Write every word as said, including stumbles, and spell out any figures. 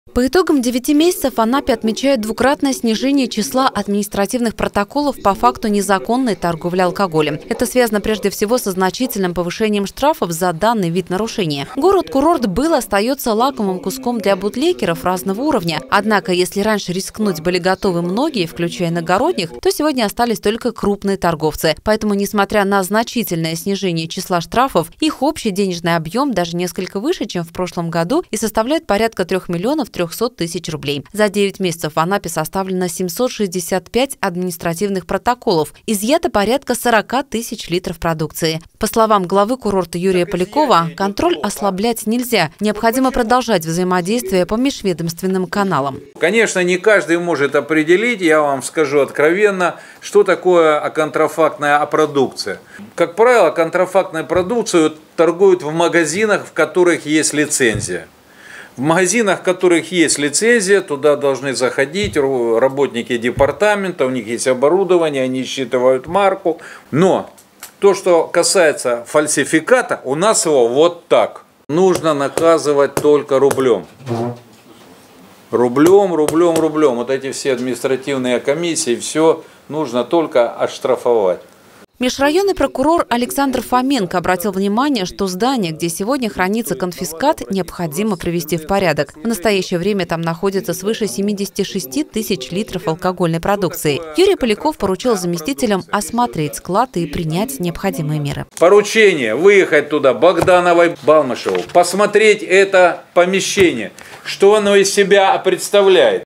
По итогам девяти месяцев в Анапе отмечают двукратное снижение числа административных протоколов по факту незаконной торговли алкоголем. Это связано прежде всего со значительным повышением штрафов за данный вид нарушения. Город-курорт был и остается лакомым куском для бутлегеров разного уровня. Однако, если раньше рискнуть были готовы многие, включая иногородних, то сегодня остались только крупные торговцы. Поэтому, несмотря на значительное снижение числа штрафов, их общий денежный объем даже несколько выше, чем в прошлом году, и составляет порядка трех миллионов трехсот тысяч рублей. За девять месяцев в Анапе составлено семьсот шестьдесят пять административных протоколов. Изъято порядка сорока тысяч литров продукции. По словам главы курорта Юрия Полякова, контроль ослаблять нельзя. Необходимо продолжать взаимодействие по межведомственным каналам. Конечно, не каждый может определить, я вам скажу откровенно, что такое аконтрафактная продукция. Как правило, контрафактную продукцию торгуют в магазинах, в которых есть лицензия. В магазинах, в которых есть лицензия, туда должны заходить работники департамента, у них есть оборудование, они считывают марку. Но то, что касается фальсификата, у нас его вот так. Нужно наказывать только рублем. Рублем, рублем, рублем. Вот эти все административные комиссии, все нужно только оштрафовать. Межрайонный прокурор Александр Фоменко обратил внимание, что здание, где сегодня хранится конфискат, необходимо привести в порядок. В настоящее время там находится свыше семидесяти шести тысяч литров алкогольной продукции. Юрий Поляков поручил заместителям осмотреть склад и принять необходимые меры. Поручение выехать туда Богдановой, Балмашеву, посмотреть это помещение, что оно из себя представляет.